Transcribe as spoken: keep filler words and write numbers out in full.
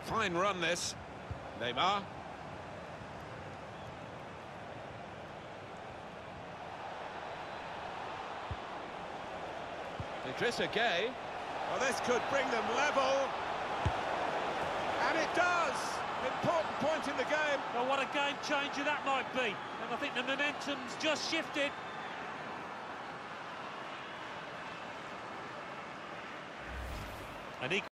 Fine run, this. Neymar. Idrissa Gueye. Well, this could bring them level. And it does! Important point in the game. Well, what a game changer that might be. And I think the momentum's just shifted. And he